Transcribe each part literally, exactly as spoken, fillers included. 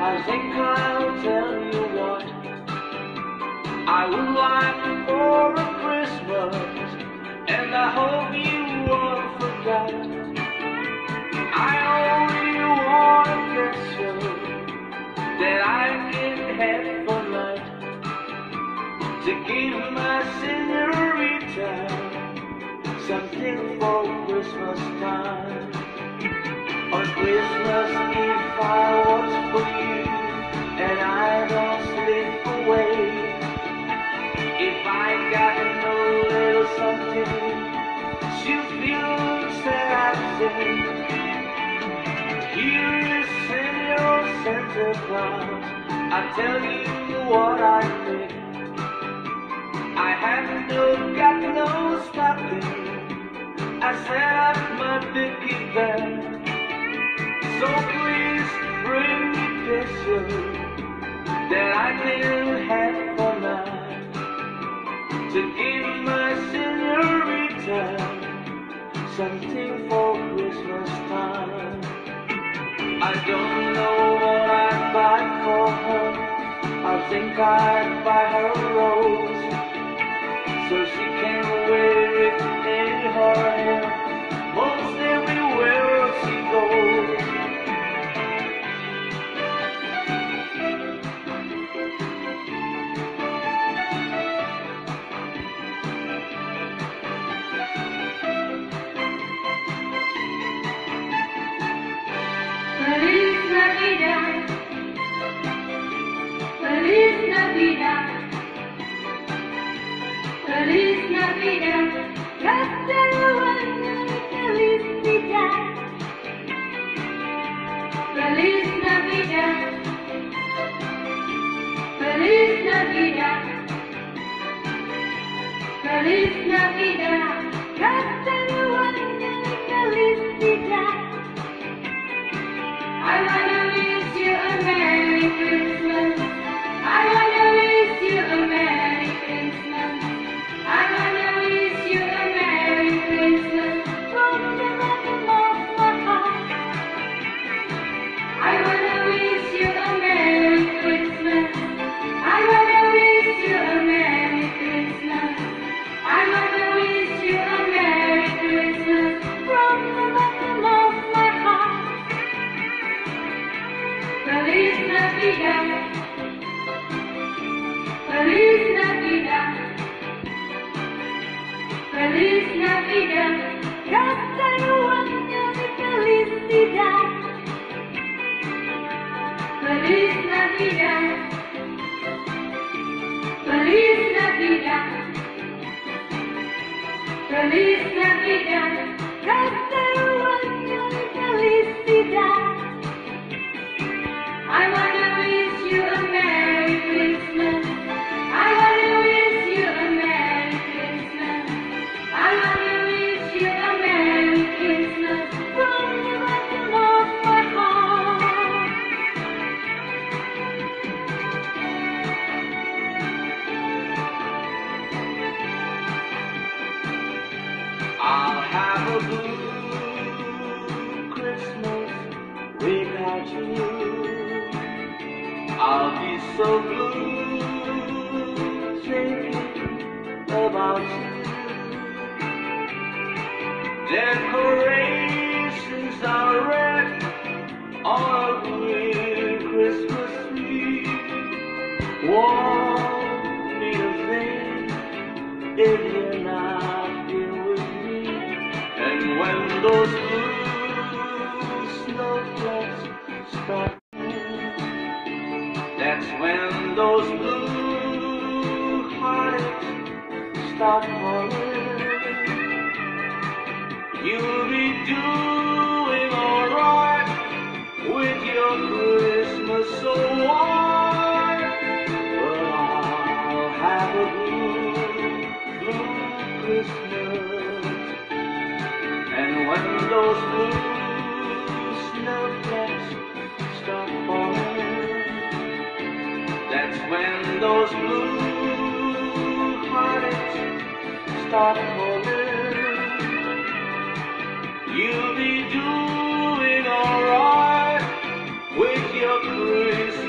I think I'll tell you what I would like for a Christmas, and I hope you won't forget. I only want a picture that I can have for night, to give my senorita something for Christmas time. On Christmas Eve I was for you, and I don't slip away. If I got no little something, she'll feel that I'm sick. Here is Senor Santa Claus, I tell you what I think. I have no, got no stopping. I set up my picket band. So please bring me pictures that I can have for night, to give my senorita something for Christmas time. I don't know what I'd buy for her. I think I'd buy her a rose, so she can wear it in her hair most everywhere she goes. Feliz Navidad, Feliz Navidad, Feliz Navidad, cada año felicidad. Feliz Navidad, Feliz Navidad, Feliz Navidad, cada año felicidad. I wanna wish you a Merry Christmas. I wanna wish you a Merry Christmas. I wanna wish you a Merry Christmas from the bottom of my heart. I wanna wish you a Merry Christmas. I wanna wish you a Merry Christmas. I wanna wish you a Merry Christmas from the bottom of my heart. Feliz Navidad, Feliz Navidad, Feliz Navidad, cada año de felicidad. Feliz Navidad, Feliz Navidad, Feliz Navidad, cada año de felicidad. I wanna wish you a Merry Christmas. I wanna wish you a Merry Christmas. I wanna wish you a Merry Christmas from the bottom of my heart. I'll have a blue Christmas without you. I'll be so blue thinking about you. Decorations are red on a green Christmas tree. Won't need a thing if you're not here with me. And when those blue snowflakes start, that's when those blue hearts start falling. You'll be doing alright with your Christmas so warm. But I'll have a blue, blue Christmas. And when those blue snowflakes start falling, that's when those blue hearts start falling. You'll be doing alright with your Christmas.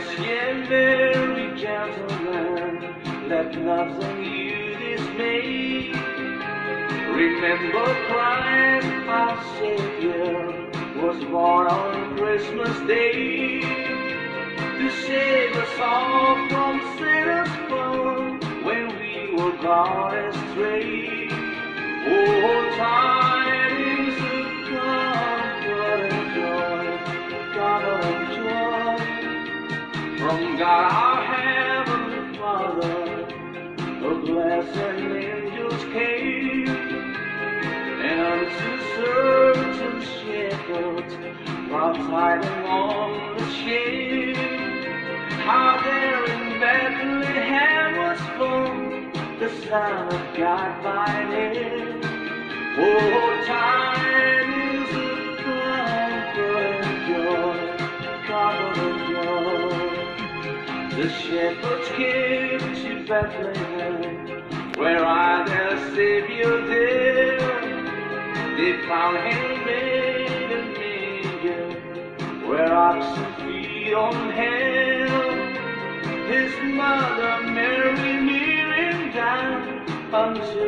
Yes, ye merry gentlemen, let nothing you dismay. Remember Christ our Savior was born on Christmas Day to save us all from sinners born when we were gone astray. Oh, tidings of comfort and joy, comfort and joy from God our Heavenly Father. The blessed angels came, and unto certain shepherds brought tidings on the shame, how there in Bethlehem was born the Son of God by name. Oh, tidings of comfort and joy, comfort and joy. The shepherds came to Bethlehem, where I their Savior there. They found him made a manger, where oxen feed on hell. His mother Mary kneeling down unto